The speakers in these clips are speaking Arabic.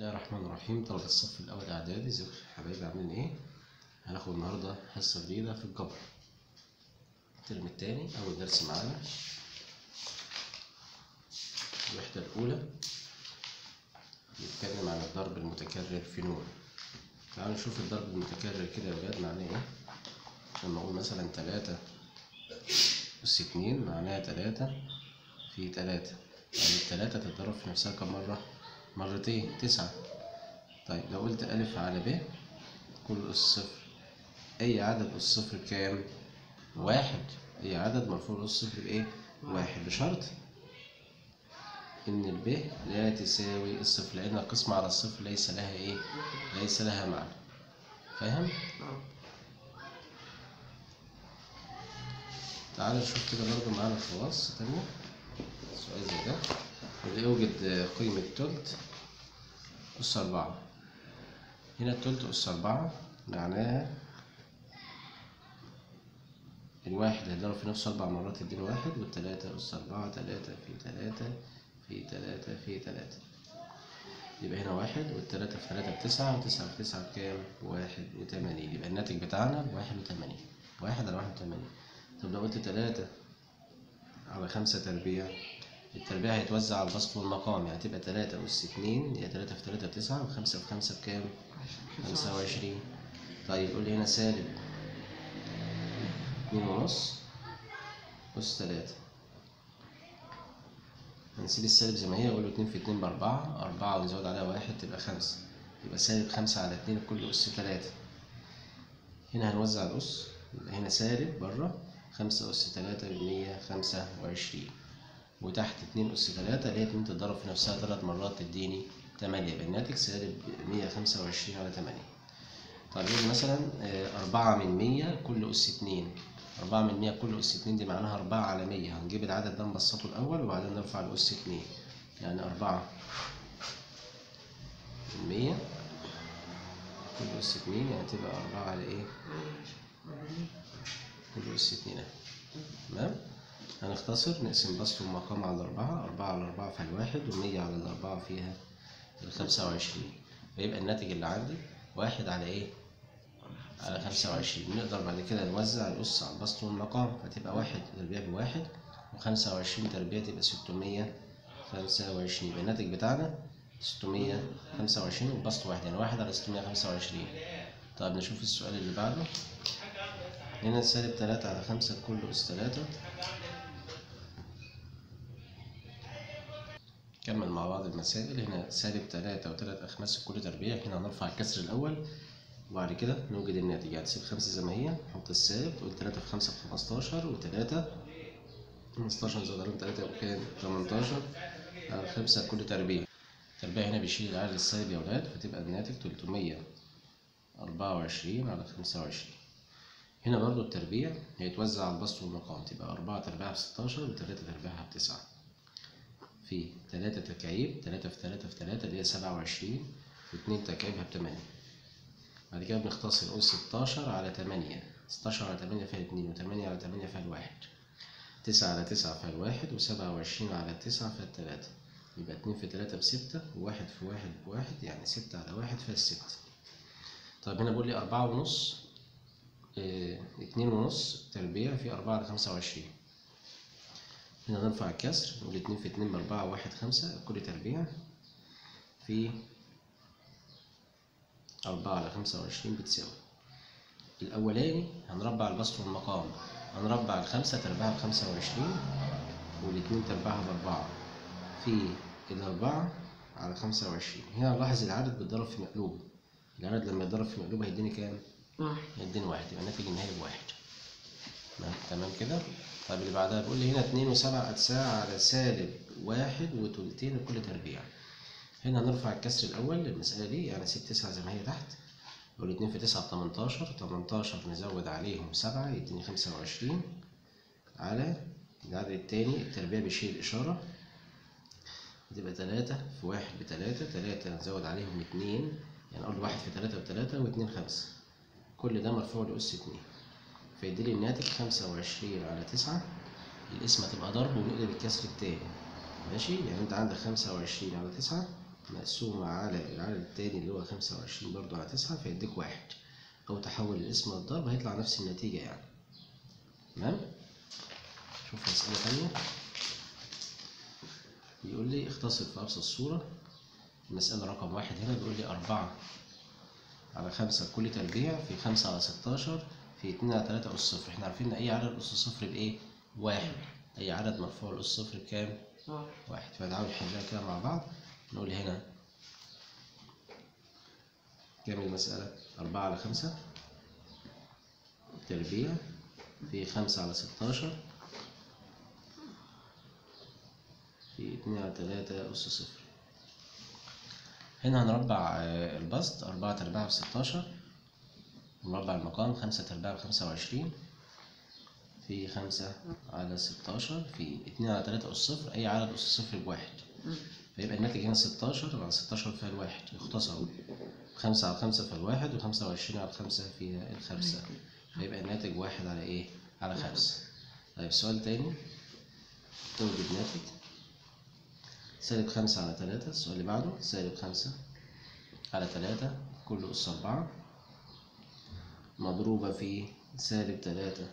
الله الرحمن الرحيم. طلبة الصف الأول إعدادي، ازيكم يا حبايبي، عاملين إيه؟ هناخد النهاردة حصة جديدة في الجبر الترم التاني، أول درس معانا الوحدة الأولى، بيتكلم عن الضرب المتكرر في نون. تعالوا نشوف الضرب المتكرر كده يا ولاد معناه إيه. لما أقول مثلا 3 أس 2 معناها 3 في 3، يعني التلاتة تتضرب في نفسها كم مرة؟ مرتين، 9. طيب لو قلت ألف على ب كل أس صفر، أي عدد أس صفر كام؟ 1. أي عدد مرفوع أس صفر بإيه؟ 1، بشرط إن الب لا تساوي الصفر، لأن القسمة على الصفر ليس لها إيه؟ ليس لها معنى. فاهم؟ تعال نشوف كده برضه معانا خواص تانية. سؤال زي ده، اللي يوجد قيمة تلت أس 4. هنا التلت أس 4 معناها الواحد هيضرب في نفسه 4 مرات يديله 1، والتلاتة أس 4 3 في 3 في 3 في 3. يبقى هنا 1 والتلاتة في 3 ب9، و9 في 9 بكام؟ 81. يبقى الناتج بتاعنا 81. 1 على 81. طب لو قلت 3 على 5 تربيع، التربيع هيتوزع على البسط والمقام، يعني تبقى 3 أس 2، هي 3 في 3 ب9، و5 في 5 بكام؟ 25. طيب قول لي هنا سالب 2.5 أس 3. هنسيب السالب زي ما هي، اقول له 2 في 2 ب4، 4 ونزود عليها 1 تبقى 5، يبقى سالب 5 على 2 كل أس 3. هنا هنوزع الأس، يبقى هنا سالب بره 5 أس 3 ب 125، وتحت 2 أس 3 اللي هي 2 تتضرب في نفسها 3 مرات تديني 8، يبقى الناتج سالب 125 على 8. طيب يقول مثلا 4 من 100 كل أس 2. 4 من 100 كل أس 2 دي معناها 4 على 100. هنجيب العدد ده نبسطه الأول وبعدين نرفع الأس 2، يعني 4 من 100 كل أس 2، يعني تبقى 4 على إيه؟ كل أس 2 أهي. تمام؟ هنختصر نقسم بسط المقام على 4، 4 على 4 فيها الواحد، و100 على الأربعة فيها 25. فيبقى الناتج اللي عندي 1 على إيه؟ على 25. نقدر بعد كده نوزع الأس على البسط والمقام، فتبقى 1 تربيع ب1، و25 تربيع تبقى 625. يبقى الناتج بتاعنا 625 والبسط 1، يعني 1 على 625. طيب نشوف السؤال اللي بعده. هنا سالب 3 على 5 كل أس 3. نكمل مع بعض المسائل. هنا سالب 3 و3 أخماس كل تربيع. هنا هنرفع الكسر الأول وبعد كده نوجد الناتج، يعني تسيب 5 زي ما هي، نحط السالب، تقول 3 في 5 ب 15، و3 15 نزود عليهم 3 يبقى كام؟ 18 على 5 كل تربيع. التربيع هنا بيشيل العدد السالب يا ولاد، فتبقى الناتج 324 على 25. هنا برضو التربيع هيتوزع على البسط والمقام، تبقى 4 تربيعها ب 16 و3 تربيعها ب 9 في 3 تكعيب، 3 في 3 في 3 اللي هي 27، و2 تكعيبها ب 8. بعد كده بنختصر نقول 16 على 8، 16 على 8 فيها 2، و8 على 8 فيها الواحد، 9 على 9 فيها الواحد، و27 على 9 فيها 3. يبقى 2 في 3 ب 6، و1 في 1 ب1، يعني 6 على 1 فيها 6. طيب هنا بيقول لي 4.5 2.5 تربيع في 4 على 25. هنا نرفع الكسر، نقول 2 في 2 ب4، و1 5 كل تربيع في 4 على 25 بتساوي. الأولاني هنربع البسط والمقام، هنربع 5 تربيعها ب25، وال2 تربيعها ب4 في 4 على 25. هنا نلاحظ العدد بيتضرب في مقلوب، العدد لما يتضرب في مقلوب هيديني كام؟ 1. هيديني 1، يبقى الناتج النهائي ب1. تمام كده؟ طيب اللي بعدها بيقول لي هنا 2.7 أتساع على سالب 1 وتلتين لكل تربيع. هنا هنرفع الكسر الأول للمسألة دي، يعني سيب 9 زي ما هي تحت، يقول 2 في 9 ب 18، 18 نزود عليهم 7 يديني 25 على العدد التاني. التربيع بيشيل الإشارة، هتبقى 3 في 1 ب 3، 3 نزود عليهم 2، يعني أقول 1 في 3 ب3 و2 5، كل ده مرفوع لأس 2، فيديلي الناتج 25 على 9. القسمة تبقى ضرب ونقلب الكسر التاني، ماشي؟ يعني أنت عندك 25 على 9 مقسومة على العدد التاني اللي هو 25 برضو على 9 فيديك 1، أو تحول الاسم للضرب هيطلع نفس النتيجة يعني. تمام؟ شوف مسألة تانية. بيقول لي اختصر في أبسط صورة. المسألة رقم 1 هنا بيقول لي 4 على 5 كل تربيع في 5 على 16 في 2 على 3 أس صفر. احنا عارفين إن أي عدد أس صفر بإيه؟ 1. أي عدد مرفوع لأس صفر بكام؟ 1. فتعالوا نحلها كده مع بعض. نقول هنا كام المسألة؟ 4 على 5 تربيع في 5 على 16 في 2 على 3 أس صفر. هنا هنربع البسط 4 تربيع ب 16، ونربع المقام 5 تربيع ب 25 في 5 على 16 في 2 على 3 أس صفر. أي عدد أس صفر بواحد، فيبقى الناتج هنا 16 على 16 فيها الواحد، يختصروا 5 على 5 فيها الواحد، و25 على 5 فيها الخمسة، فيبقى الناتج 1 على إيه؟ على 5. طيب سؤال تاني، توجد ناتج سالب 5 على 3. السؤال اللي بعده سالب 5 على 3 كل أس 4 مضروبة في سالب 3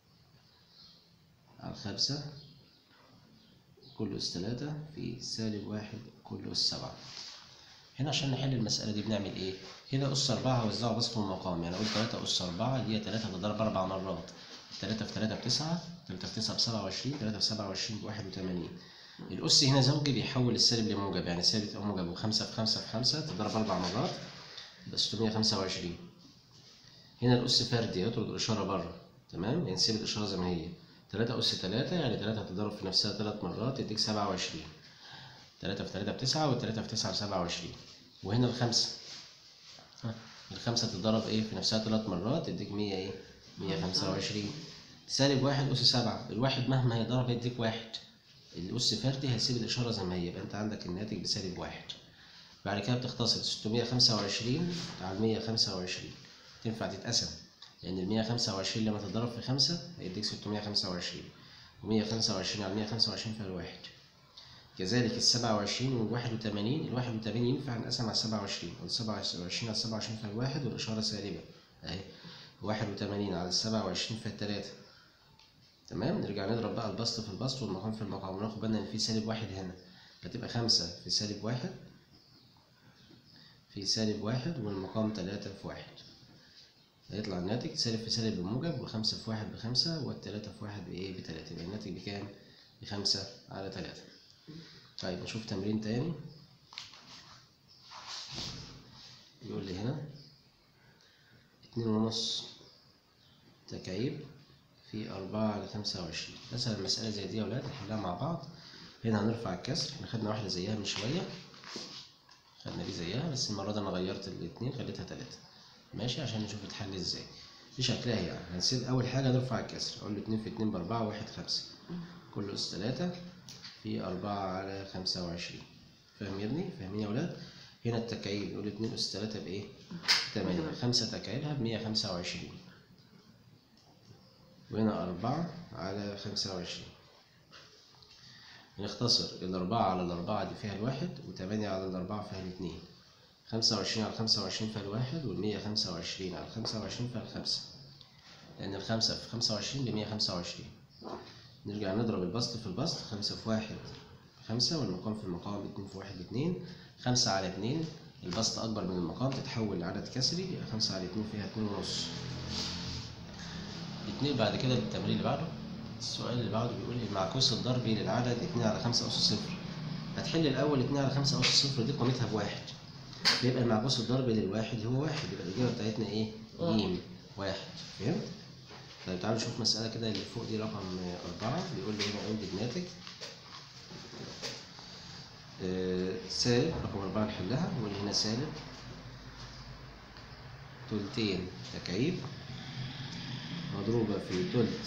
على 5 كل أس 3 في سالب 1 كل أس 7. هنا عشان نحل المسألة دي بنعمل إيه؟ هنا أس 4 هوزعه بس في المقام، يعني أقول 3 أس 4 اللي هي 3 تضرب 4 مرات، 3 في 3 ب9، 3 في 9 ب27، 3 في 27 ب81. الأس هنا زوجي بيحول السالب لموجب، يعني سالب تبقى موجب، و5 في 5 في 5 تضرب 4 مرات يبقى 625. هنا الأس فردي يطرد الإشارة بره، تمام؟ يعني نسيب الإشارة زي ما هي. 3 أس 3 يعني 3 هتضرب في نفسها 3 مرات يديك 27. 3 في 3 ب9، و3 في 9 ب27. وهنا الخمسة، الخمسة تتضرب إيه في نفسها 3 مرات يديك 100 إيه؟ 125. سالب 1 أس 7، الواحد مهما هيضرب هيديك 1. الأس فردي هيسيب الإشارة زي ما هي، يبقى أنت عندك الناتج بسالب 1. بعد كده بتختصر 625 على 125 تنفع تتقسم، لأن ال 125 لما تتضرب في 5 هيديك 625، و 125 على 125 فيها الواحد. كذلك ال 27 وال 81، ال 81 ينفع نقسم على 27، وال 27 على 27 فيها الواحد والإشارة سالبة أهي. 81 على 27 فيها 3. تمام؟ نرجع نضرب بقى البسط في البسط والمقام في المقام، وناخد بالنا إن في سالب 1 هنا، فتبقى 5 في سالب 1 في سالب 1 والمقام 3 في 1. هيطلع الناتج سالب في سالب بموجب، و5 في 1 ب5 وال3 في 1 بإيه؟ ب3. يبقى الناتج بكام؟ ب5 على 3. طيب نشوف تمرين تاني. يقول لي هنا 2.5 تكعيب في 4 على 25. مثلا مسألة زي دي يا ولاد نحلها مع بعض. هنا هنرفع الكسر، احنا خدنا واحدة زيها من شوية، خدنا دي زيها، بس المرة دي أنا غيرت الاتنين خليتها 3. ماشي، عشان نشوف تتحل ازاي. دي شكلها يعني هنسيب أول حاجة نرفع الكسر، أقول له 2 في 2 ب4 1 5 كل أس 3 في 4 على 25. فاهم يا ابني؟ فاهمين يا ولاد؟ هنا التكعيب نقول 2 أس 3 بإيه؟ 8. 5 تكعيبها ب125، وهنا 4 على 25. نختصر الأربعة على الأربعة دي فيها الواحد، و8 على الأربعة فيها الاتنين. 25 على 25 فيها الواحد، وال125 على 25 فيها الخمسة، لأن الخمسة في 25 ب125. نرجع نضرب البسط في البسط، 5 في 1 5، والمقام في المقام 2 في 1 2. 5 على 2 البسط أكبر من المقام تتحول لعدد كسري، يبقى 5 على 2 فيها 2.5. 2. بعد كده التمرين اللي بعده، السؤال اللي بعده بيقول لي المعكوس الضربي للعدد 2 على 5 أس صفر. هتحل الأول 2 على 5 أس صفر دي قيمتها بواحد، يبقى المعكوس الضربي للواحد هو واحد، يبقى الإجابة بتاعتنا إيه؟ ج 1. فهمت؟ طيب تعالوا نشوف مسألة كده اللي فوق دي رقم 4. بيقول لي هنا أوجد ناتج سالب رقم 4 نحلها، نقول هنا سالب تلتين تكعيب مضروبة في تلت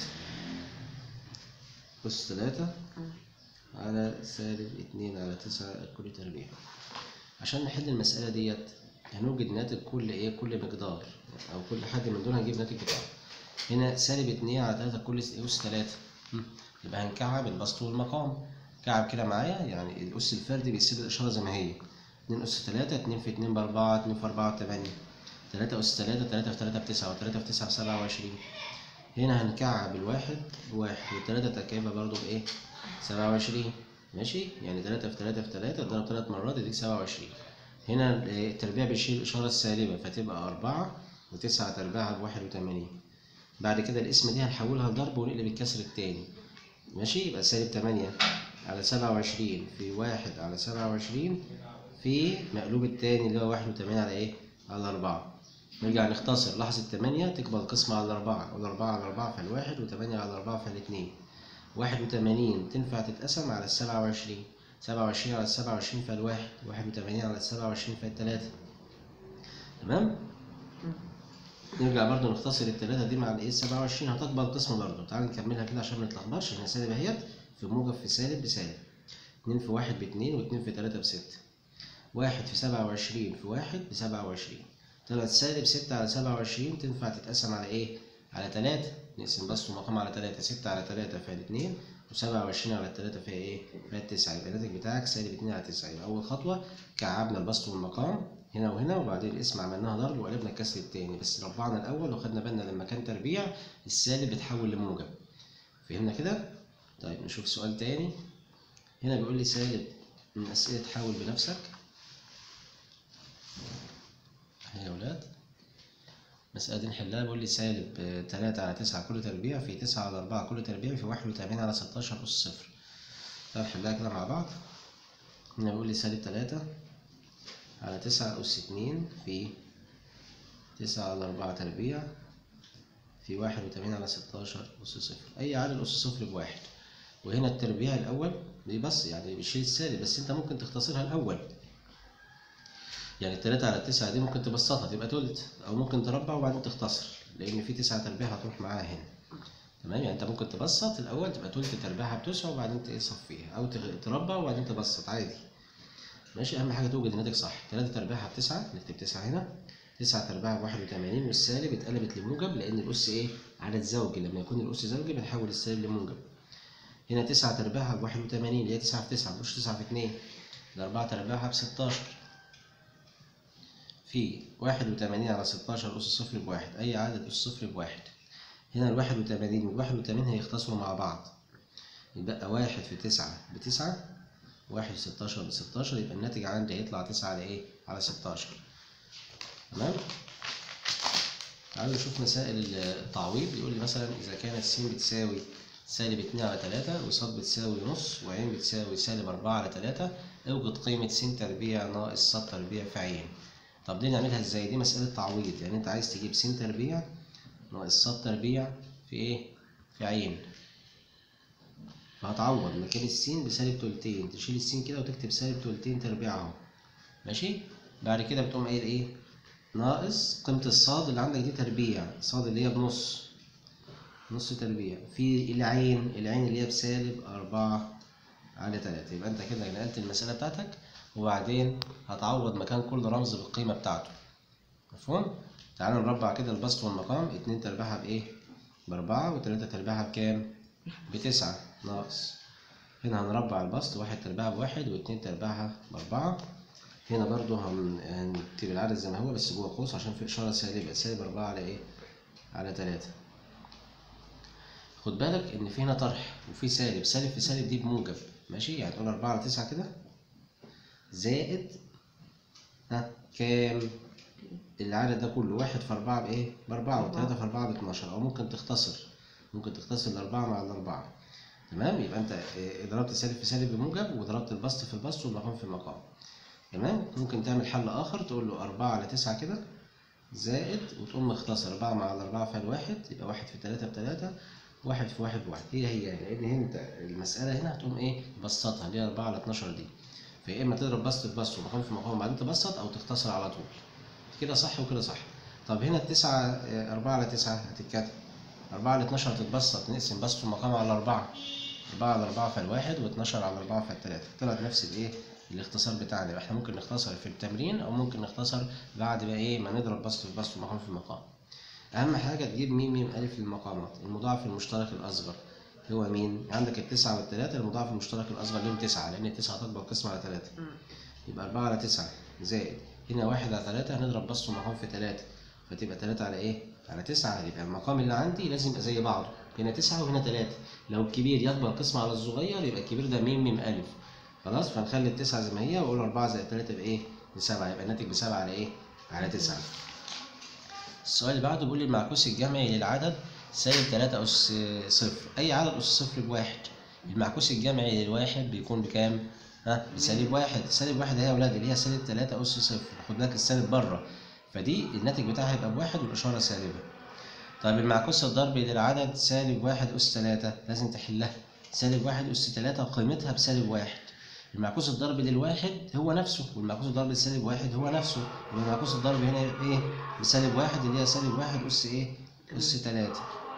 أس 3 على سالب 2 على 9 كل تربيع. عشان نحل المسألة ديت هنوجد ناتج كل مقدار، أو كل حد من دول هنجيب ناتج بتاعه. هنا سالب 2 على 3 كل أس 3، يبقى هنكعب البسط والمقام. كعب كده معايا، يعني الأس الفردي بيسيب الإشارة زي ما هي. 2 أس 3، 2 في 2 ب4، 2 في 4 ب8، 3 أس 3، 3 في 3 ب9، و3 في 9 ب27. هنا هنكعب الواحد بواحد، والتلاتة تركيبها برضو بإيه؟ 27. ماشي؟ يعني 3 في 3 في 3 اضرب 3 مرات يديك 27. هنا التربيع بيشيل الإشارة السالبة فتبقى 4 و9 تربيعها ب81. بعد كده القسمة دي هنحولها لضرب ونقلب الكسر التاني. ماشي؟ يبقى سالب 8 على 27 في 1 على 27 في مقلوب التاني اللي هو 81 على إيه؟ على 4. نرجع نختصر، لاحظ 8 تقبل القسمة على 4، وال4 على 4 فالواحد، و8 على 4 فالاتنين. 81 تنفع تتقسم على 27، 27 على 27 فالواحد، 81 على 27 فالتلاتة. تمام؟ نرجع برضو نختصر التلاتة دي مع الايه 27 هتقبل القسمة برضو. تعال نكملها كده عشان منتلخبطش. هنا سالب اهيت في موجب في سالب بسالب، 2 في 1 ب2، و2 في 3 ب6، 1 في 27 في 1 ب27. طلعت سالب 6 على 27 تنفع تتقسم على ايه؟ على 3. نقسم بسط ومقام على 3، 6 على 3 فيها 2، و27 على 3 فيها ايه؟ فيها 9. يبقى الناتج بتاعك سالب 2 على 9. يبقى أول خطوة كعبنا البسط والمقام هنا وهنا، وبعدين القسم عملناها ضرب وقلبنا الكسر التاني، بس ربعنا الأول وخدنا بالنا لما كان تربيع السالب بيتحول لموجب. فهمنا كده؟ طيب نشوف سؤال تاني. هنا بيقول لي سالب من أسئلة حاول بنفسك. يا ولاد المسألة دي نحلها. بيقول لي سالب 3 على 9 كل تربيع في 9 على 4 كل تربيع في 81 على 16 أس صفر. طيب نحلها كده مع بعض. هنا بيقول لي سالب 3 على 9 أس 2 في 9 على 4 تربيع في 81 على 16 أس صفر. أي عدد أس صفر بواحد. وهنا التربيع الأول بيبص يعني بيشيل السالب، بس أنت ممكن تختصرها الأول. يعني 3 على 9 دي ممكن تبسطها تبقى تلت، أو ممكن تربع وبعدين تختصر، لأن في 9 تربيع هتروح معاها هنا. تمام؟ يعني أنت ممكن تبسط الأول تبقى تلت تربيعها ب9 وبعدين تصفيها، أو تربع وبعدين تبسط عادي. ماشي؟ أهم حاجة توجد الناتج صح. 3 تربيعها ب9، نكتب 9 هنا، 9 تربيعها ب81، والسالب اتقلبت لموجب لأن الأس إيه؟ عدد زوجي، لما يكون الأس زوجي بنحول السالب لموجب. هنا 9 تربيعها ب81 اللي هي 9 في 9 مش 9 في 2، ده 4 تربيعها ب16 في 81 على 16 أس صفر بواحد. أي عدد أس صفر بواحد. هنا 81 وال81 هيختصروا مع بعض، يبقى 1 في 9 ب9، 1 في 16 ب16، يبقى الناتج عندي هيطلع 9 على إيه؟ على 16. تمام؟ تعالوا نشوف مسائل التعويض. يقول لي مثلا إذا كانت س بتساوي سالب 2 على 3، وص بتساوي نص، وع بتساوي سالب 4 على 3، اوجد قيمة س تربيع ناقص ص تربيع في ع. طب دي نعملها ازاي؟ دي مسألة تعويض، يعني انت عايز تجيب س تربيع ناقص ص تربيع في ايه؟ في ع. فهتعوض مكان السين بسالب تلتين، تشيل السين كده وتكتب سالب تلتين تربيع اهو. ماشي؟ بعد كده بتقوم قايل ايه؟ ناقص قيمة الصاد اللي عندك دي تربيع، صاد اللي هي بنص، نص تربيع في العين اللي هي بسالب 4 على 3. يبقى انت كده نقلت المسألة بتاعتك، وبعدين هتعوض مكان كل رمز بالقيمة بتاعته. مفهوم؟ تعالوا نربع كده البسط والمقام. 2 تربيعها بايه؟ ب4، و3 تربيعها بكام؟ ب9 ناقص. هنا هنربع البسط، 1 تربيعها ب1 و2 تربيعها ب4. هنا برضو هنكتب العدد زي ما هو بس جوه قوس عشان في إشارة سالبة، سالب 4 على ايه؟ على 3. خد بالك إن في هنا طرح وفي سالب، سالب في سالب دي بموجب. ماشي؟ يعني تقول 4 على 9 كده زائد كام؟ العدد ده كله 1 في 4 بإيه؟ ب4، و3 في 4 ب12، أو ممكن تختصر ال4 مع ال4. تمام؟ يبقى أنت ضربت سالب في سالب بموجب، وضربت البسط في البسط والمقام في المقام. تمام؟ ممكن تعمل حل آخر تقول له 4 على 9 كده زائد، وتقوم مختصر 4 مع ال4 فالواحد، يبقى 1 في 3 ب3، 1 في 1 بواحد. هي لأن أنت المسألة هنا هتقوم إيه؟ بسطها اللي هي 4 على 12 دي. فيا إما تضرب بسط في بسط ومقام في مقام وبعدين تبسط، أو تختصر على طول. كده صح وكده صح. طب هنا التسعة 4 على 9 هتتكتب، 4 على 12 هتتبسط، نقسم بسط ومقام على 4، 4 على 4 فالواحد، و12 على 4 فالتلاتة. طلعت نفس الإيه؟ الاختصار بتاعنا. يبقى إحنا ممكن نختصر في التمرين، أو ممكن نختصر بعد بقى إيه؟ ما نضرب بسط في بسط ومقام في مقام. أهم حاجة تجيب م ألف للمقامات. المضاعف المشترك الأصغر هو مين؟ عندك التسعة والتلاتة، المضاعف المشترك الأصغر لهم 9، لأن التسعة تكبر قسمة على 3. يبقى 4 على 9 زائد هنا 1 على 3 هنضرب بسط المقام في 3 فتبقى 3 على ايه؟ على 9. يبقى المقام اللي عندي لازم يبقى زي بعضه، هنا 9 وهنا 3. لو الكبير يكبر قسمة على الصغير يبقى الكبير ده م أ. خلاص، فنخلي ال9 زي ما هي واقول 4 زائد 3 بايه؟ ب7. يبقى الناتج ب7 على ايه؟ على 9. السؤال اللي بعده بيقول لي المعكوس الجمعي للعدد سالب 3 أس صفر. أي عدد أس صفر بواحد. المعكوس الجمعي للواحد بيكون بكام؟ بسالب 1. سالب 1 اهي يا ولاد اللي هي سالب 3 أس صفر. خد بالك السالب بره، فدي الناتج بتاعها هيبقى بواحد والإشارة سالبة. طيب المعكوس الضربي للعدد سالب 1 أس 3 لازم تحلها. سالب 1 أس 3 قيمتها بسالب 1. المعكوس الضربي للواحد هو نفسه، والمعكوس الضربي لسالب 1 هو نفسه. يبقى المعكوس الضربي هنا ايه؟ بسالب 1 اللي هي سالب 1 أس ايه؟ أس 3.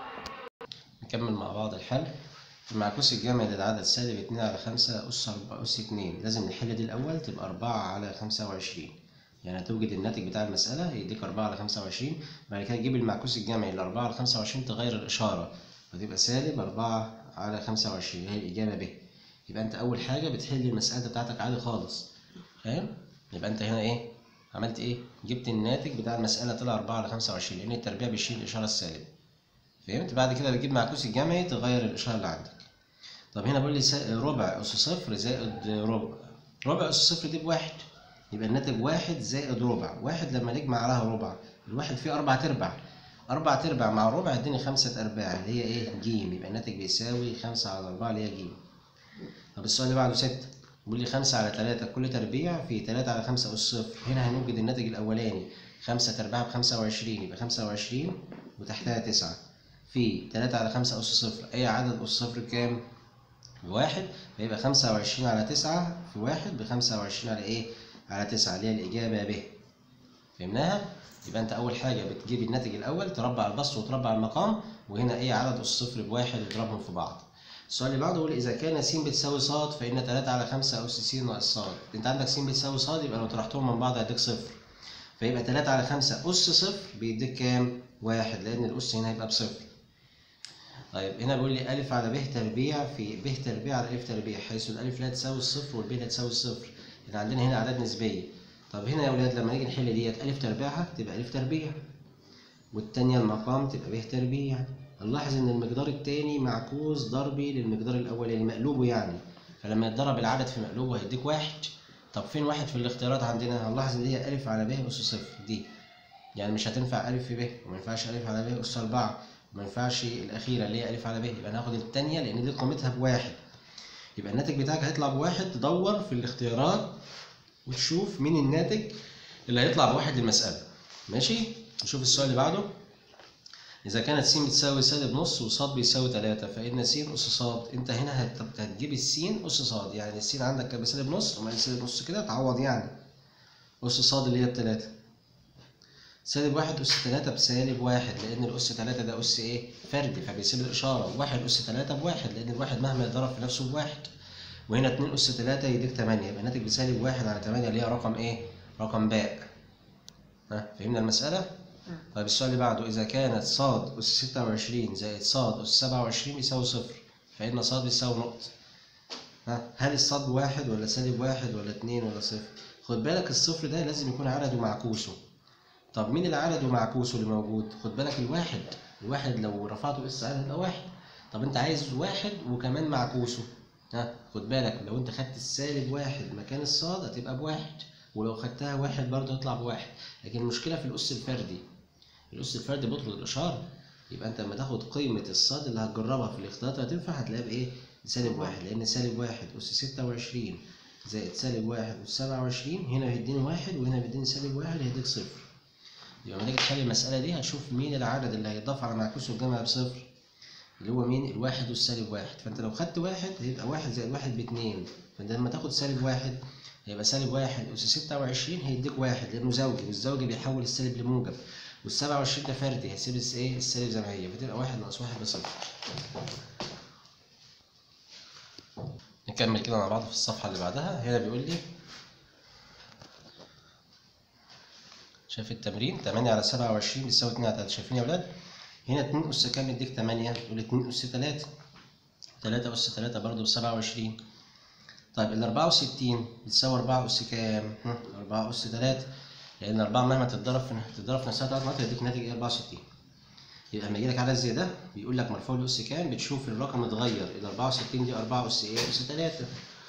نكمل مع بعض الحل. المعكوس الجمعي للعدد سالب 2 على 5 أس 2. لازم نحل دي الأول تبقى 4 على 25. يعني هتوجد الناتج بتاع المسألة يديك 4 على 25. بعد كده تجيب المعكوس الجمعي ل 4 على 25 تغير الإشارة فتبقى سالب 4 على 25 هي الإجابة ب. يبقى أنت أول حاجة بتحل المسألة بتاعتك عادي خالص. فاهم؟ يبقى أنت هنا إيه؟ عملت إيه؟ جبت الناتج بتاع المسألة طلع 4 على 25 لأن التربيع بيشيل الإشارة السالبة. فهمت؟ بعد كده بتجيب معكوس الجمعي تغير الإشارة اللي عندك. طب هنا بيقول لي ربع أس صفر زائد ربع. ربع أس صفر دي بواحد، يبقى الناتج 1 زائد ربع. 1 لما نجمع عليها ربع، الواحد فيه 4/4. 4/4 مع ربع اديني 5/4 اللي هي ايه؟ ج. يبقى الناتج بيساوي 5 على 4 اللي هي ج. طب السؤال اللي بعده 6. بيقول لي 5 على 3 كل تربيع في 3 على 5 أس صفر. هنا هنوجد الناتج الأولاني 5 تربيع ب25 يبقى 25 وتحتها 9 في 3 على 5 أس صفر. أي عدد أس صفر كام؟ بواحد. فيبقى 25 على 9 في 1 ب25 على ايه؟ على 9 اللي هي الإجابة ب. فهمناها؟ يبقى أنت أول حاجة بتجيب الناتج الأول تربع البسط وتربع المقام، وهنا أي عدد أس صفر بواحد وتضربهم في بعض. السؤال اللي بعده يقول إذا كان س بتساوي ص فإن 3 على 5 أس س ناقص ص. أنت عندك س بتساوي ص يبقى لو طرحتهم من بعض هيديك صفر. فيبقى 3 على 5 أس صفر بيديك كام؟ 1 لأن الأس هنا هيبقى بصفر. طيب هنا بيقول لي أ على ب تربيع في ب تربيع على أ تربيع، حيث الألف لا تساوي الصفر والب لا تساوي الصفر. يعني عندنا هنا أعداد نسبية. طب هنا يا ولاد لما نيجي نحل ديت أ تربيعها تبقى أ تربيع، والتانية المقام تبقى ب تربيع. نلاحظ إن المقدار التاني معكوس ضربي للمقدار الأولاني مقلوبه يعني، فلما يتضرب العدد في مقلوبه هيديك 1. طب فين 1 في الاختيارات عندنا؟ هنلاحظ إن هي أ على ب أس صفر دي، يعني مش هتنفع أ في ب، وما ينفعش أ على ب أس 4، وما ينفعش الأخيرة اللي هي أ على ب. يبقى ناخد التانية لأن دي قيمتها بواحد. يبقى الناتج بتاعك هيطلع بواحد. تدور في الاختيارات وتشوف مين الناتج اللي هيطلع بواحد للمسألة. ماشي؟ نشوف السؤال اللي بعده. إذا كانت س بتساوي سالب نص وص بيساوي 3 فإن س أس ص. أنت هنا هتجيب السين أس ص، يعني السين عندك كان بسالب نص وما سالب نص كده تعوض يعني. أس ص اللي هي ب3. سالب 1 أس 3 بسالب 1 لأن الأس 3 ده أس إيه؟ فردي فبيسيب الإشارة. 1 أس 3 بواحد لأن الواحد مهما يتضرب في نفسه بواحد. وهنا 2 أس 3 يديك 8 يبقى الناتج بسالب 1 على 8 اللي هي رقم إيه؟ رقم باء. فهمنا المسألة؟ طيب السؤال اللي بعده إذا كانت ص أس 26 زائد ص أس 27 بيساوي صفر فإن ص بيساوي نقطة. هل الصاد بواحد ولا سالب 1 ولا 2 ولا صفر؟ خد بالك الصفر ده لازم يكون عدده معكوسه. طب مين اللي عدده معكوسه اللي موجود؟ خد بالك الواحد. الواحد لو رفعته اس عدد يبقى 1. طب أنت عايز 1 وكمان معكوسه. خد بالك لو أنت خدت السالب 1 مكان الصاد هتبقى بواحد، ولو خدتها 1 برضه هتطلع بواحد. لكن المشكلة في الأس الفردي. الأس الفردي بيطرد الإشارة. يبقى أنت لما تاخد قيمة الصاد اللي هتجربها في الاختيارات هتنفع هتلاقيها بإيه؟ بسالب 1 لأن سالب 1 أس 26 زائد سالب 1 أس 27 هنا هيديني 1 وهنا بيديني سالب 1 هيديك صفر. يبقى لما تيجي تحل المسألة دي هتشوف مين العدد اللي هيتضاف على معكوسه الجمع بصفر اللي هو مين؟ الواحد والسالب 1. فأنت لو خدت 1 هيبقى 1 زائد 1 ب2. فأنت لما تاخد سالب 1 هيبقى سالب 1 أس 26 هيديك 1 لأنه زوجي، والزوجي بيحول السالب لموجب، وال27 ده فردي هيسيب ايه؟ السالب زي ما هي، فتبقى 1 ناقص 1 بصفر. نكمل كده مع بعض في الصفحة اللي بعدها. هنا بيقول لي شايف التمرين 8 على 27 بيساوي 2 على 3. شايفين يا ولاد؟ هنا 2 أس كام يديك 8؟ يقول 2 أس 3. 3 أس 3 برضه ب 27. طيب ال 64 بتساوي 4 أس كام؟ 4 أس 3، لأن 4 مهما تتضرب في نفسها 3 مرات هيديك ناتج 64. يبقى لما يجيلك عدد زي ده بيقول لك مرفوع له أس كام، بتشوف الرقم اتغير، ال 64 دي 4 أس إيه؟ أس 3.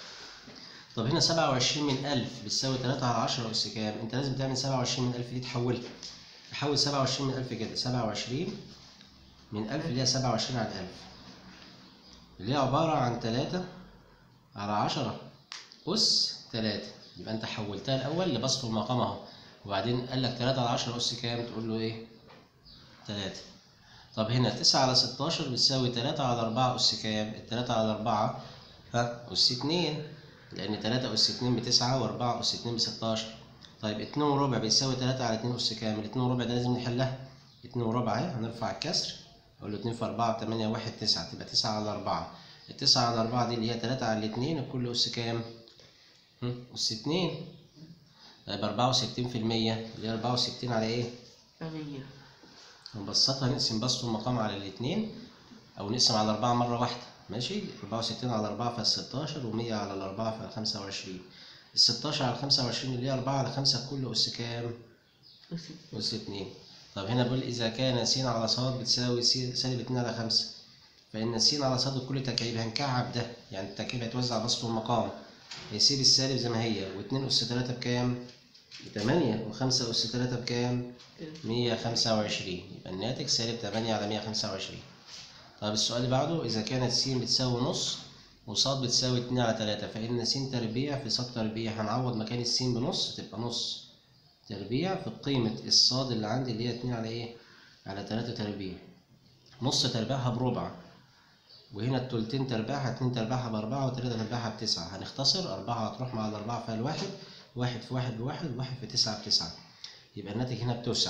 طب هنا 27 من 1000 بتساوي 3 على 10 أس كام؟ أنت لازم تعمل 27 من 1000 دي تحولها. تحول 27 من 1000 كده، 27 من 1000 اللي هي 27 على 1000 اللي هي عبارة عن 3 على 10 أس 3. يبقى أنت حولتها الأول لبسط المقام أهو، وبعدين قال لك 3 على 10 أس كام؟ تقول له إيه؟ 3. طب هنا 9 على 16 بتساوي 3 على 4 أس كام؟ ال 3 على 4 أس 2، لأن 3 أس 2 ب9 و4 أس 2 ب16. طيب 2 وربع بيساوي 3 على 2 أس كام؟ ال 2 وربع ده لازم نحلها. 2 وربع أهي، هنرفع الكسر، أقول له 2 في 4 8 1 9، تبقى 9 على 4. ال 9 على 4 دي اللي هي 3 على 2، الكل أس كام؟ أس 2. طيب 64% اللي هي 64 على إيه؟ 8. نبسطها، نقسم بسط المقام على الاتنين أو نقسم على 4 مرة واحدة، ماشي؟ 64 على 4 فال 16، و100 على 4 فال 25. ال 16 على 25 اللي هي 4 على 5 كله أس كام؟ أس 2. طب هنا بيقول إذا كان س على ص بتساوي سالب 2 على 5، فإن س على ص كل تكعيب هنكعب ده، يعني التكعيب هيتوزع بسط المقام، هيسيب السالب زي ما هي، و2 أس 3 بكام؟ ب 8، و5 أس 3 بكام؟ 125. يبقى الناتج سالب 8 على 125. طيب السؤال اللي بعده، إذا كانت س بتساوي نص وص بتساوي 2 على 3، فإن س تربيع في ص تربيع، هنعوض مكان السين بنص، تبقى نص تربيع في قيمة الصاد اللي عندي اللي هي 2 على إيه؟ على 3 تربيع. نص تربيعها بربع، وهنا التلتين تربيعها 2 تربيعها ب4 و3 تربيعها ب9. هنختصر 4 هتروح مع ال4 فيها الواحد، واحد في واحد بواحد، واحد في 9 ب9، يبقى الناتج هنا ب9.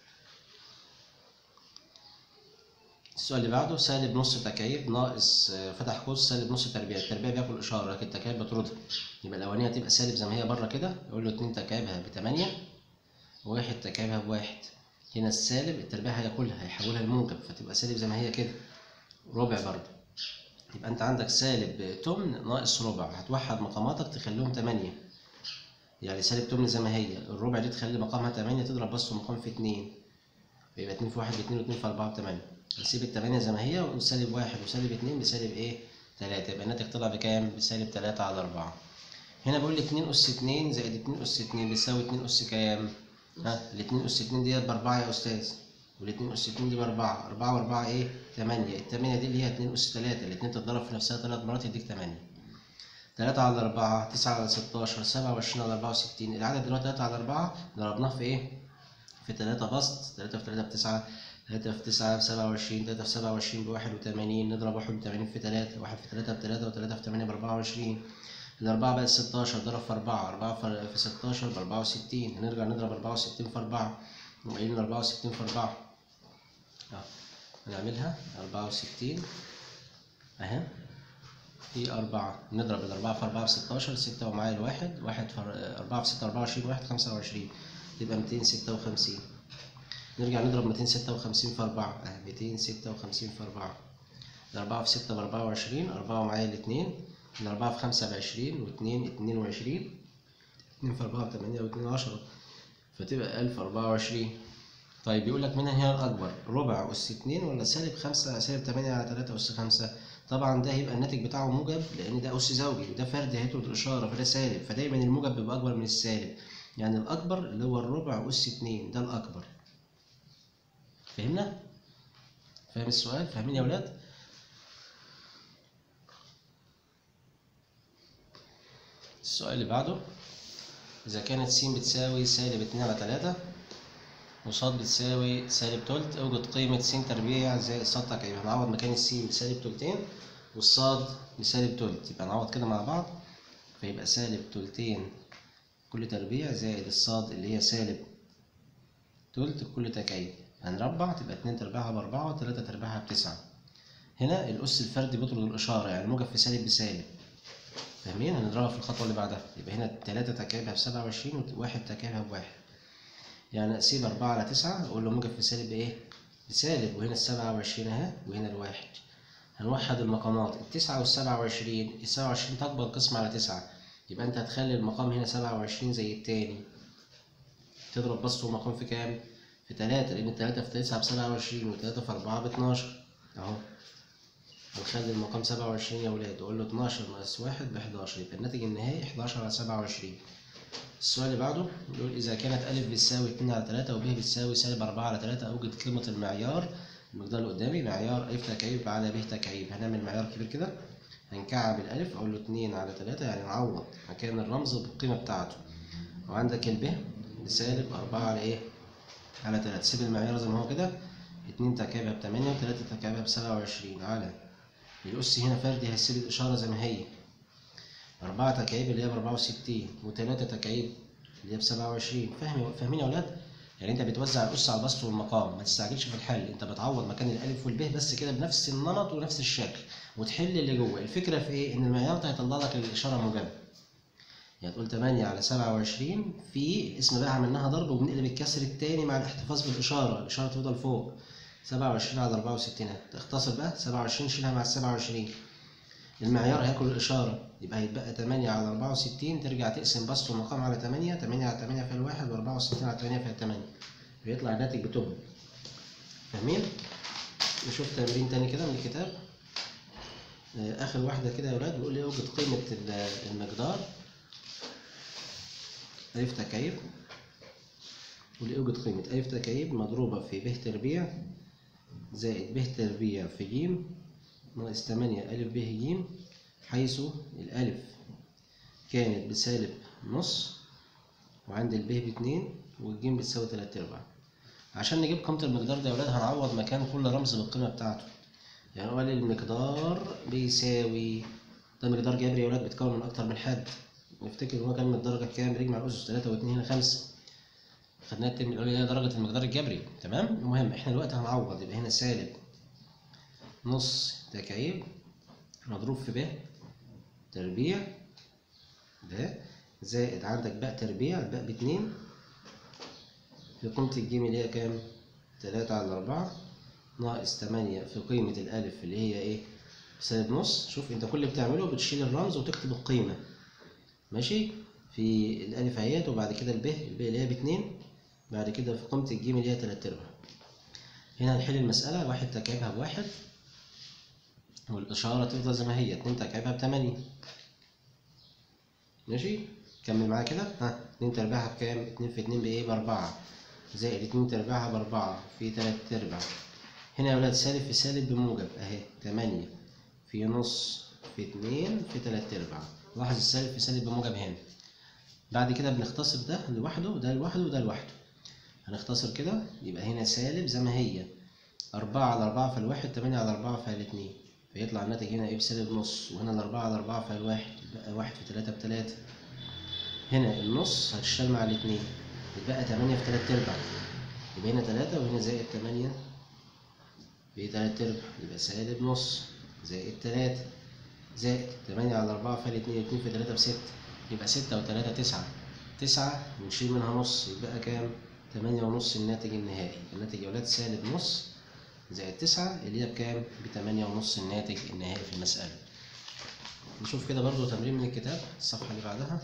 السؤال اللي بعده، سالب نص تكعيب ناقص فتح قوس سالب نص تربيع، التربيع بياكل اشاره لكن التكعيب بطردها، يبقى الاولانيه هتبقى سالب زي ما هي بره كده، اقول له 2 تكعيبها ب8 وواحد تكعيبها بواحد. هنا السالب التربيع هياكلها هيحولها لموجب، فتبقى سالب زي ما هي كده، ربع برضه. يبقى انت عندك سالب تمن ناقص ربع، هتوحد مقاماتك تخليهم 8، يعني سالب تمن زي ما هي، الربع دي تخلي مقامها 8، تضرب بس المقام في 2، يبقى 2 في 1 ب2 و2 في 4 ب8. نسيب ال8 زي ما هي، ونقول سالب 1 وسالب 2 بسالب ايه؟ 3، يبقى الناتج طلع بكام؟ بسالب 3 على 4. هنا بقول لي 2 أس 2 زائد 2 أس 2 بيساوي 2 أس كام؟ ال 2 أس 2 ديت ب4 يا أستاذ، وال 2 أس 2 دي ب4، 4 و4 إيه؟ 8، ال8 دي اللي هي 2 أس 3، الاتنين تتضرب في نفسها 3 مرات يديك 8. 3 على 4 9 على 16 27 على 64، العدد اللي هو 3 على 4 ضربناه في إيه؟ في 3 بسط، 3 في 3 ب9، 3 في 9 ب27، 3 في 27 ب81، نضرب 81 في 3، 1 في 3 ب3، و3 في 8 ب24. الأربعة بقت 16، ضرب في 4، 4 في 16 ب64، هنرجع نضرب 64 في 4، وقايلين 64 في 4 هنعملها 64 أهي في 4، نضرب الأربعة في 4 ب16، 6 ومعايا الواحد، واحد في 4 في 6 24، واحد 25، تبقى 256. نرجع نضرب 256 في 4 اهي 256 في 4، الأربعة في 6 ب24، 4 ومعايا الاتنين، الأربعة في 5 ب20 و2 22، 2 في 4 ب8 و2 10، فتبقى 1024. طيب بيقول لك منها هي الأكبر، ربع أس 2 ولا سالب 5 سالب 8 على 3 أس 5؟ طبعا ده هيبقى الناتج بتاعه موجب، لأن ده أس زوجي وده فرد هيطرد الإشارة، فده سالب، فدايما الموجب بيبقى أكبر من السالب، يعني الأكبر اللي هو الربع أس 2 ده الأكبر. فهمنا؟ فاهم السؤال؟ فاهمين يا ولاد؟ السؤال اللي بعده، إذا كانت س بتساوي سالب 2 على 3 وص بتساوي سالب تلت، اوجد قيمة س تربيع زائد ص تكعيب. هنعوض مكان الس بسالب تلتين والصاد بسالب تلت، يبقى نعوض كده مع بعض، فيبقى سالب تلتين كل تربيع زائد الصاد اللي هي سالب تلت كل تكعيب، هنربع تبقى 2 تربيعها ب4 و3 تربيعها ب9. هنا الأس الفردي بيطرد الإشارة، يعني موجب في سالب بسالب، فاهمين؟ هنضربها في الخطوة اللي بعدها، يبقى هنا 3 تكعيبها ب27 وواحد تكعيبها ب1، يعني أقسم 4 على 9 أقول له موجب في سالب إيه؟ بسالب، وهنا ال27 أهي وهنا الواحد، هنوحد المقامات، التسعة والسبعة وعشرين، السبعة وعشرين تكبر قسمة على تسعة، يبقى أنت هتخلي المقام هنا 27 زي التاني، تضرب بسط ومقام في كام؟ في 3، لأن 3 في 9 ب27 و3 في 4 ب12 أهو. هنخلي المقام 27 يا ولاد، وأقول له 12 ناقص 1 ب11، يبقى الناتج النهائي 11 على 27. السؤال اللي بعده بيقول إذا كانت أ بتساوي 2 على 3 وب بتساوي -4 على 3، أوجد قيمة المعيار. المقدار اللي قدامي معيار أ تكعيب على ب تكعيب. هنعمل معيار كبير كده، هنكعب الألف، أقول له 2 على 3، يعني نعوض مكان الرمز بالقيمة بتاعته. وعندك الب -4 على إيه؟ على 3. سيب المعيار زي ما هو كده، 2 تكعيبها ب8 و3 تكعيبها ب27 على الأس هنا فردي، هسيب الإشارة زي ما هي. 4 تكعيب اللي هي ب64 و3 تكعيب اللي هي ب27. فاهمين يا ولاد؟ يعني انت بتوزع الأس على البسط والمقام، ما تستعجلش في الحل، انت بتعوض مكان الألف والب بس كده بنفس النمط ونفس الشكل وتحل اللي جوه. الفكرة في ايه؟ ان المعيار ده هيطلع لك الإشارة موجبة. يعني تقول 8 على 27 في الاسم بقى عملناها ضرب وبنقلب الكسر التاني مع الاحتفاظ بالإشارة، الإشارة تفضل فوق. 27 على 64 تختصر بقى 27 شيلها مع 27. المعيار هياكل الإشارة، يبقى هيتبقى 8 على 64، ترجع تقسم بسط ومقام على 8، 8 على 8 فيها الواحد، و64 على 8 فيها 8، بيطلع الناتج بتوب. فاهمين؟ نشوف تمرين تاني كده من الكتاب. آخر واحدة كده يا ولاد، بيقول لي اوجد قيمة المقدار أ تكعيب. بيقول لي اوجد قيمة أ تكعيب مضروبة في ب تربيع زائد ب تربيع في ج ناقص 8 أ ب ج، حيث الألف كانت بسالب نص وعند الب ب2 والج بتساوي 3/4. عشان نجيب قيمة المقدار ده يا ولاد هنعوض مكان كل رمز بالقيمة بتاعته. يعني هو المقدار بيساوي، ده مقدار جبري يا ولاد بيتكون من أكتر من حد. نفتكر هو كان من الدرجة كام؟ بنجمع الأسس 3 و2 هنا 5. خدناها الترم الأولاني، هي درجة المقدار الجبري. تمام؟ المهم احنا دلوقتي هنعوض، يبقى هنا سالب نص تكعيب مضروب في ب تربيع ده زائد عندك باء تربيع، الباء ب2 في قيمة الجيم اللي هي كام؟ 3 على 4 ناقص 8 في قيمة الألف اللي هي إيه؟ سالب نص. شوف أنت كل اللي بتعمله بتشيل الرمز وتكتب القيمة، ماشي؟ في الألف أهيت، وبعد كده الب اللي هي ب2، بعد كده في قيمة الجيم اللي هي 3/4. هنا هنحل المسألة، 1 تكعيبها ب1 والإشارة تفضل زي ما هي، 2 تكعيبها ب8. ماشي؟ كمل معايا كده. ها 2 تربيعها بكام؟ 2 في 2 بإيه؟ ب4 زائد 2 تربيعها ب4 في 3/4. هنا يا ولاد سالب في سالب بموجب أهي، 8 في نص في 2 في 3/4. لاحظ السالب في سالب بموجب هنا. بعد كده بنختصر ده لوحده وده لوحده وده لوحده. هنختصر كده، يبقى هنا سالب زي ما هي 4 على 4 في الواحد، 8 على 4 في الاتنين، فيطلع الناتج هنا إيه؟ بسالب نص. وهنا 4 على 4 في الواحد، يبقى 1 في 3 ب3. هنا النص هتشتغل مع الاتنين، يتبقى 8 في 3/4، يبقى هنا 3 وهنا زائد 8 في 3/4، يبقى سالب نص زائد 3 زائد 8 على 4 في 2، 2 في 3 ب6، يبقى 6 و3 9، 9 ونشيل منها نص يبقى كام؟ 8 ونص. الناتج النهائي، الناتج يا ولاد سالب نص زائد 9 اللي هي بكام؟ ب8 ونص الناتج النهائي في المسألة. نشوف كده برضو تمرين من الكتاب الصفحة اللي بعدها.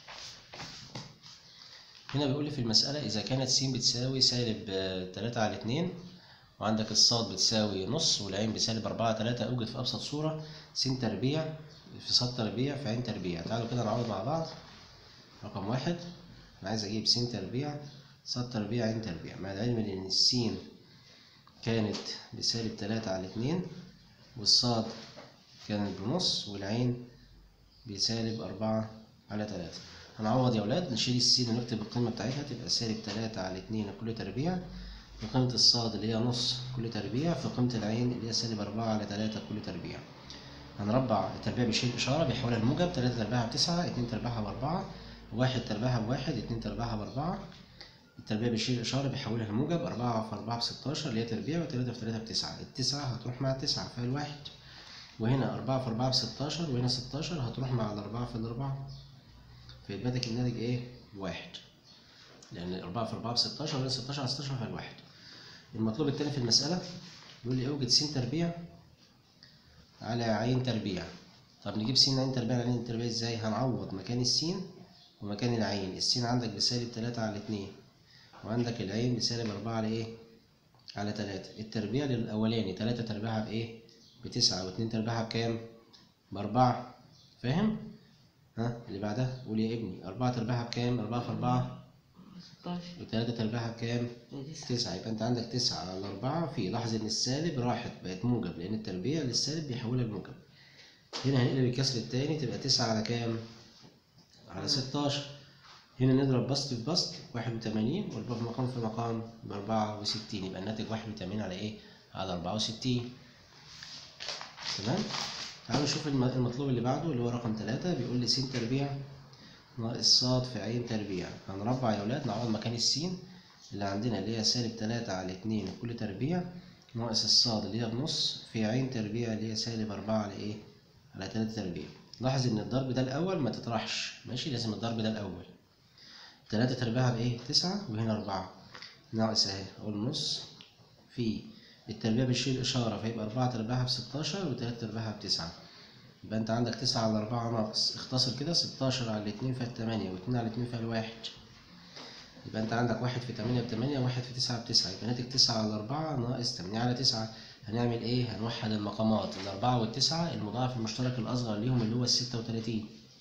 هنا بيقول لي في المسألة إذا كانت س بتساوي سالب 3 على 2 وعندك الصاد بتساوي نص والعين بسالب 4 على 3، أوجد في أبسط صورة س تربيع في ص تربيع في عين تربيع. تعالوا كده نعوض مع بعض. رقم 1 أنا عايز أجيب س تربيع ص تربيع عين تربيع، مع العلم إن السين كانت بسالب 3 على 2 والصاد كانت بنص والعين بسالب 4 على 3. هنعوض يا ولاد، نشيل السين ونكتب القيمة بتاعتها، تبقى سالب 3 على 2 كل تربيع في قيمة الصاد اللي هي نص كل تربيع في قيمة العين اللي هي سالب 4 على 3 كل تربيع. هنربع التربيع بيشيل إشارة بيحولها لموجب، 3 تربيعها ب9، 2 تربيعها ب4، 1 تربيعها ب1، 2 تربيعها ب4. التربيع بيشيل إشارة بيحولها لموجب، 4 في 4 ب16 اللي هي تربيع، و3 في 3 ب9، ال9 هتروح مع ال9 فيها الواحد. وهنا 4 في 4 ب16 وهنا 16 هتروح مع ال4 في ال4، فيبقى لك الناتج إيه؟ 1، لأن 4 في 4 ب16 وهنا 16 على 16 فيها الواحد. المطلوب التاني في المسألة بيقول لي أوجد س تربيع على ع تربيع. طب نجيب س ع تربيع على ع تربيع ازاي؟ هنعوض مكان السين ومكان العين. السين عندك بسالب 3 على 2 وعندك العين بسالب 4 على ايه؟ على 3. التربيع للأولاني 3 تربيعها بإيه؟ ب9 و2 تربيعها بكام؟ ب4. فاهم؟ ها اللي بعدها قول يا ابني. 4 تربيعها بكام؟ 4 في 4 16 و3 تربيعها بكام؟ 9. يبقى أنت عندك 9 على 4 في. لاحظ إن السالب راحت بقت موجب لأن التربيع للسالب بيحولها لموجب. هنا هنقلب الكسر التاني تبقى 9 على كام؟ على 16. هنا نضرب بسط في بسط 81 والباقي في مقام في مقام ب64. يبقى الناتج 81 على ايه؟ على 64. تمام؟ تعالوا نشوف المطلوب اللي بعده اللي هو رقم 3. بيقول لي س تربيع ناقص ص في ع تربيع. هنربع يا ولاد نعوض مكان السين اللي عندنا اللي هي سالب 3 على 2 كل تربيع ناقص الصاد اللي هي بنص في ع تربيع اللي هي سالب 4 على ايه؟ على 3 تربيع. لاحظ ان الضرب ده الاول ما تطرحش، ماشي؟ لازم الضرب ده الاول. 3 تربيعها بايه؟ 9 وهنا 4 ناقص اهي اقول نص في التربيع بتشيل اشاره فيبقى 4 تربيعها ب16 و3 تربيعها ب9. يبقى انت عندك 9 على 4 ناقص اختصر كده 16 على 2 فيها 8 و2 على 2 فيها 1. يبقى انت عندك 1 في 8 ب8 و1 في 9 ب9. يبقى ناتج 9 على 4 ناقص 8 على 9. هنعمل ايه؟ هنوحد المقامات. الأربعة والتسعة المضاعف المشترك الأصغر ليهم اللي هو ال36.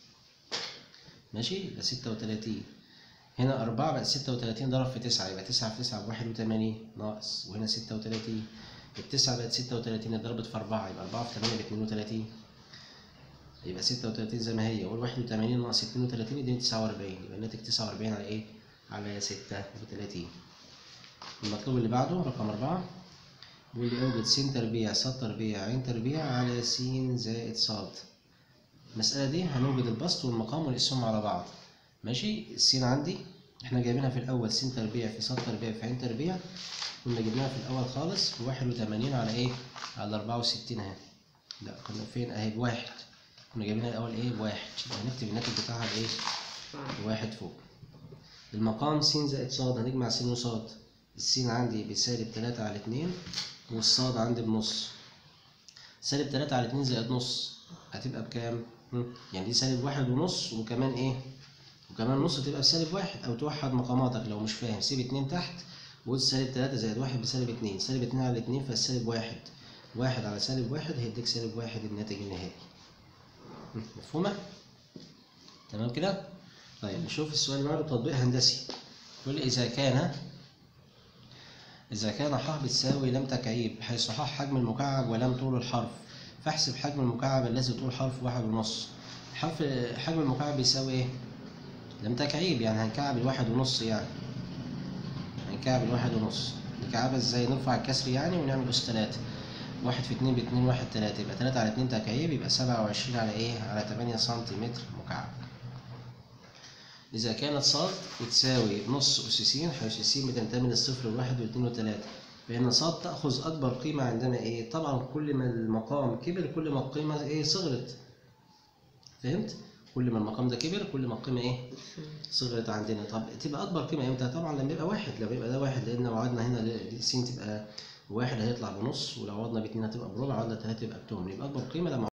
ماشي؟ يبقى 36. هنا 4 بقت 36 ضرب في 9 يبقى 9 في 9 ب81 ناقص وهنا 36. التسعة بقت 36 اتضربت في 4 يبقى 4 في 8 ب32 يبقى 36 زي ما هي. اقول 81 ناقص 32 يديني 49. يبقى الناتج 49 على ايه؟ على 36. المطلوب اللي بعده رقم 4 بيقول لي اوجد س تربيع ص تربيع ع تربيع على س زائد ص. المسألة دي هنوجد البسط والمقام ونقسمهم على بعض. ماشي؟ السين عندي احنا جايبينها في الأول س تربيع في ص تربيع في ع تربيع. كنا جبناها في الأول خالص ب81 على ايه؟ على 64 اهي. لا كنا فين؟ اهي بواحد. كنا جايبينها الأول ايه؟ بواحد. يبقى هنكتب الناتج بتاعها بايه؟ بواحد فوق. المقام س زائد ص هنجمع س وص. السين عندي بسالب 3 على 2 والصاد عندي بنص. سالب 3 على 2 زائد نص هتبقى بكام؟ يعني دي سالب 1 ونص وكمان ايه؟ وكمان نص تبقى بسالب 1. او توحد مقاماتك لو مش فاهم سيب 2 تحت وقول سالب 3 زائد 1 بسالب 2. سالب 2 على 2 فالسالب 1. 1 على سالب 1 هيديك سالب 1 الناتج النهائي. مفهومة؟ تمام كده؟ طيب نشوف السؤال اللي بعده تطبيق هندسي. يقول لي إذا كان ح بتساوي لم تكعيب حيث ح حجم المكعب ولم طول الحرف فاحسب حجم المكعب الذي طول حرف 1.5. حجم المكعب بيساوي ايه؟ لم تكعيب يعني هنكعب 1.5 يعني هنكعب 1.5. نكعبها ازاي؟ نرفع الكسر يعني ونعمل أس 3. 1 في 2 ب2 1 3 يبقى 3 على 2 تكعيب يبقى 27 على ايه؟ على 8 سنتيمتر مكعب. إذا كانت ص بتساوي نص أس س حيث س بتنتمي للصفر والواحد والاثنين والثلاثة فإن ص تأخذ أكبر قيمة عندنا إيه؟ طبعا كل ما المقام كبر كل ما القيمة إيه؟ صغرت. فهمت؟ كل ما المقام ده كبر كل ما القيمة إيه؟ صغرت عندنا. طب تبقى أكبر قيمة إمتى؟ طبعا لما يبقى واحد. لما يبقى ده واحد لأن لو عوضنا هنا س تبقى واحد هيطلع بنص ولو عوضنا ب2 هتبقى بربع عوضنا 3 تبقى بتمن. يبقى أكبر قيمة لما